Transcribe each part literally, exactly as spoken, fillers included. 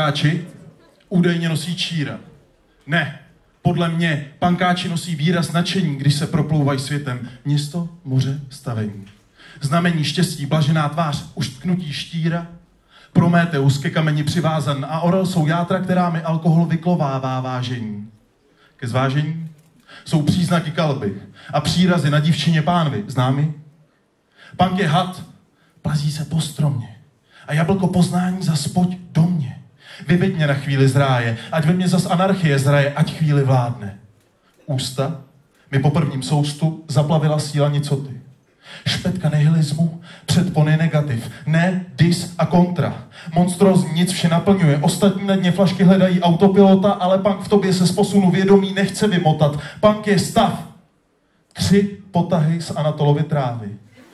Pankáči údajně nosí číra. Ne, podle mě pankáči nosí výraz nadšení, když se proplouvají světem. Město, moře, stavení. Znamení štěstí, blažená tvář, už tknutí štíra. Prométeus ke kameni přivázan a orel jsou játra, která mi alkohol vyklovává vážení. Ke zvážení jsou příznaky kalby a přírazy na dívčině pánvy, známy? Pank je had, plazí se po stromě a jablko poznání zas pojď do mě. Vyveď mě na chvíli z ráje, ať ve mně zas anarchie zraje, ať chvíli vládne. Ústa mi po prvním soustu zaplavila síla nicoty. Špetka nihilismu, předpony negativ, ne, dis a kontra. Monstrózní nic vše naplňuje, ostatní na dně flašky hledají autopilota, ale punk v tobě se z posunu vědomí nechce vymotat. Punk je stav. Tři potahy z Anatolovy trávy.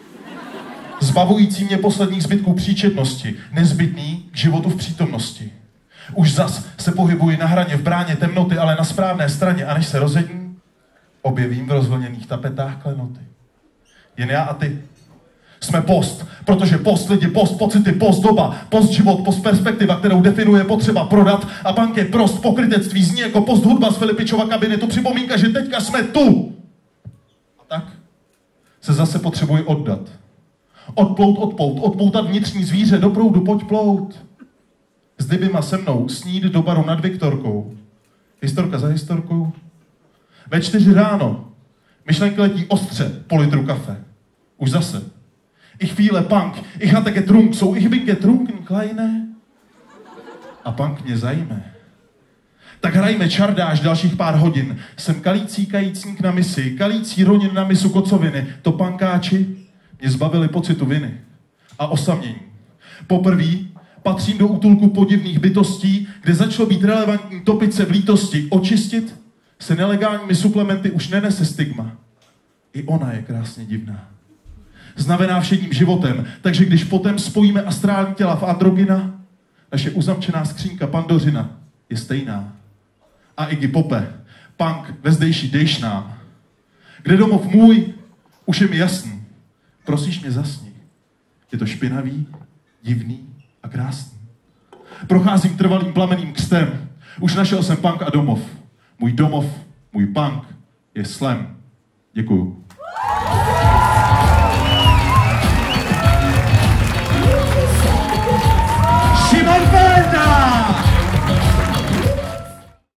Zbavující mě posledních zbytků příčetnosti, nezbytný k životu v přítomnosti. Už zas se pohybuji na hraně v bráně temnoty, ale na správné straně, a než se rozední, objevím v rozvlněných tapetách klenoty. Jen já a ty. Jsme post, protože post lidi, post pocity, post doba, post život, post perspektiva, kterou definuje potřeba prodat a punk je prost pokrytectví, zní jako post hudba z Filipičova kabinetu, připomínka, že teďka jsme tu. A tak se zase potřebuji oddat. Odplout, odpout, odpoutat vnitřní zvíře, do proudu pojď plout. S dybima se mnou snít do baru nad Viktorkou. Historka za historkou. Ve čtyři ráno myšlenky letí ostře po litru kafe. Už zase. Ich chvíle punk, ich hatte getrunk, jsou ich bin getrunken, kleine. A punk mě zajme. Tak hrajme čardáš dalších pár hodin. Jsem kalící kajícník na misi, kalící ronin na misu kocoviny. To pankáči mě zbavili pocitu viny a osamění. Poprví patřím do útulku podivných bytostí, kde začalo být relevantní topit se v lítosti. Očistit se nelegálními suplementy už nenese stigma. I ona je krásně divná. Znavená všedním životem, takže když potom spojíme astrální těla v androgyna, naše uzamčená skřínka Pandořina je stejná. A Iggy Pope, punk ve zdejší dejš nám. Kde domov můj, už je mi jasný. Prosíš mě zasni. Je to špinavý, divný a krásný. Procházím trvalým plameným křtem. Už našel jsem punk a domov. Můj domov, můj punk je slam. Děkuju.